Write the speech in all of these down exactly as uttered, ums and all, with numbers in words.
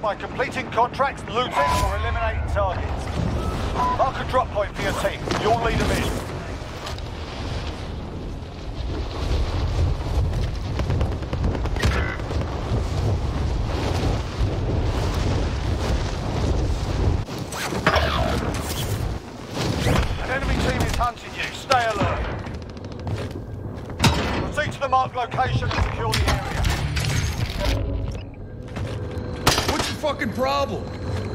by completing contracts, looting, or eliminating targets. Mark a drop point for your team. You'll lead them in. An enemy team is hunting you. Stay alert. Proceed to the marked location and secure the area. What's your fucking problem?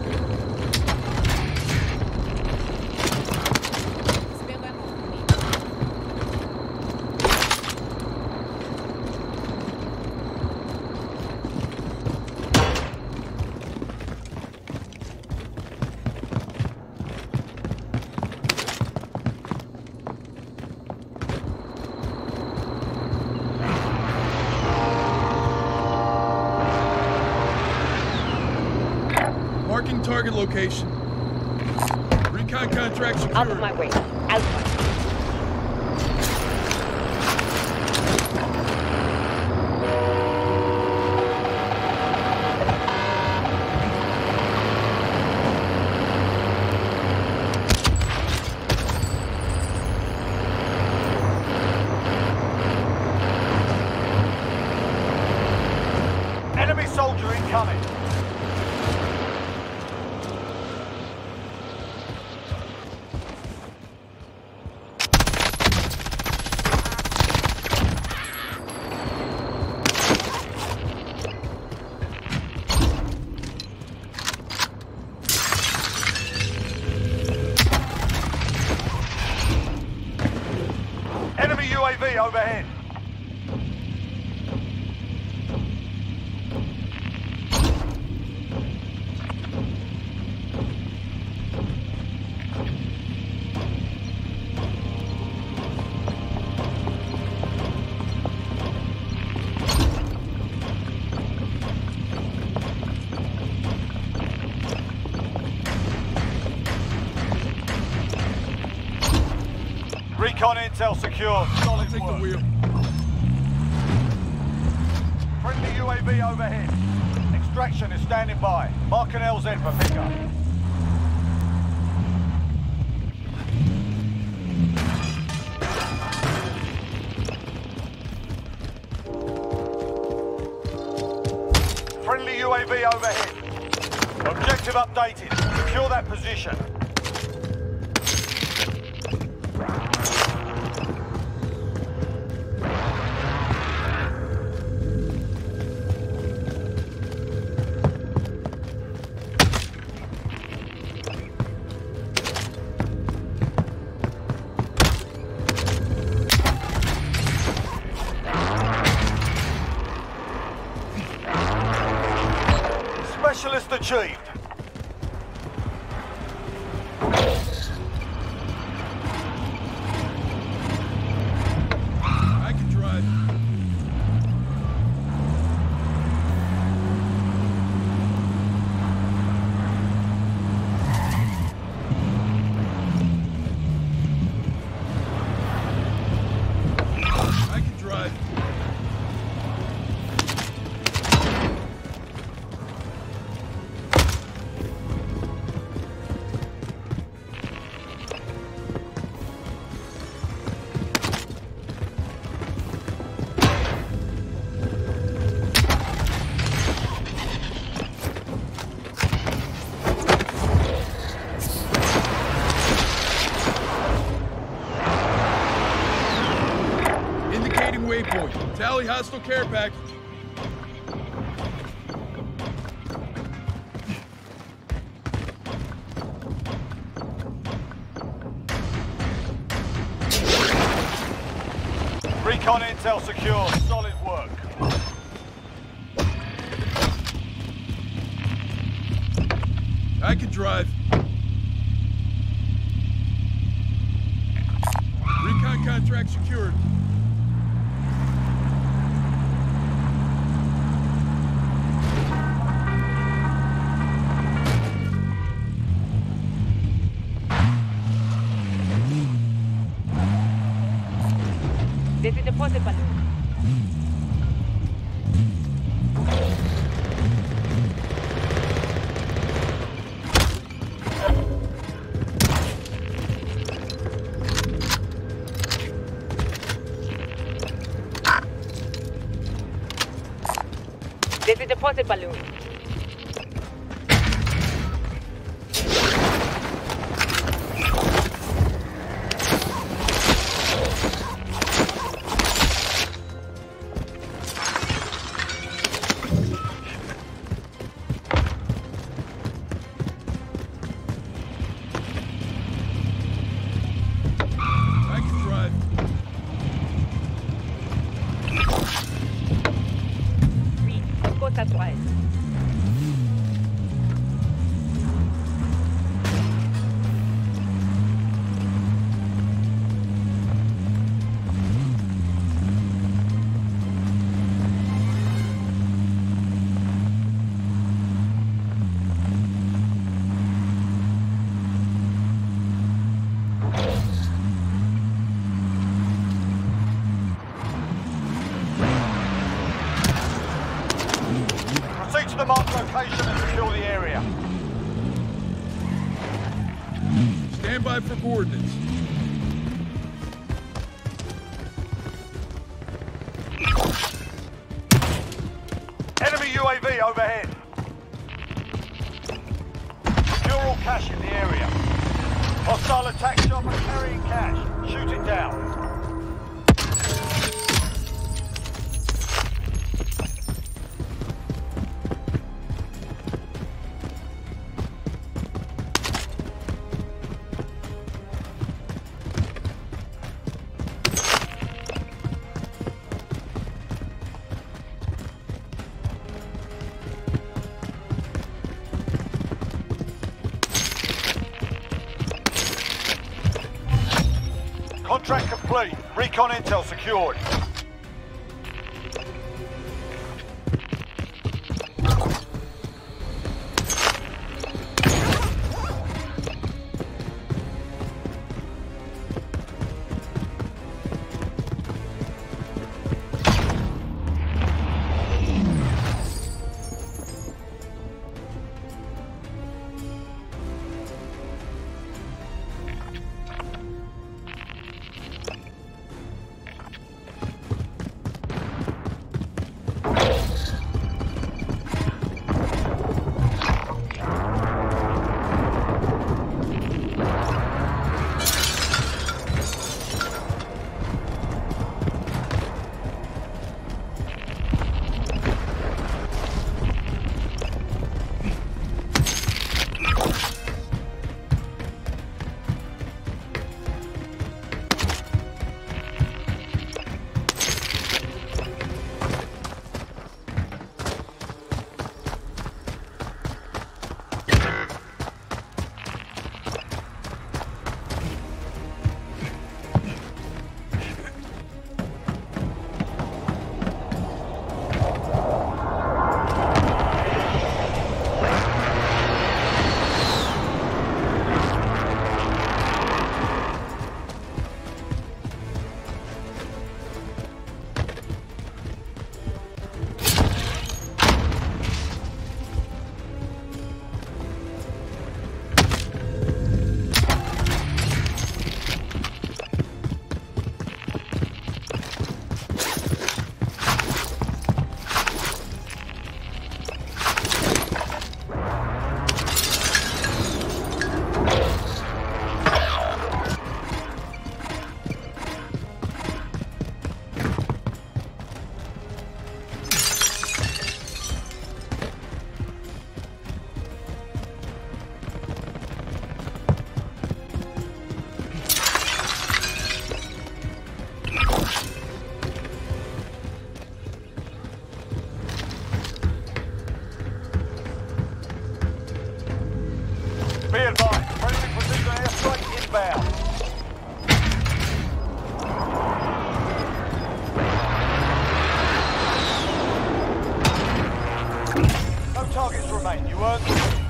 Marking target location. Recon contract secured. Out of my way. Out. Enemy soldier incoming. Enemy U A V overhead. Recon intel secure. Solid Take the work. wheel. Friendly U A V overhead. Extraction is standing by. Mark an L Z for pickup. Friendly U A V overhead. Objective updated. Secure that position. Specialist achieved. I can drive. I can drive. Indicating waypoint. Tally hostile care package. Recon intel secure. Solid work. I can drive. Recon contract secured. This is the deposit balloon. deposit balloon. I can drive. Oui, côte à droite. Proceed to the marked location and secure the area. Stand by for coordinates. Enemy U A V overhead. Secure all cash in the area. Hostile attack chopper carrying cash. Shoot it down. Contract complete. Recon intel secured. Be advised, friendly precision airstrike inbound. No targets remain. You earned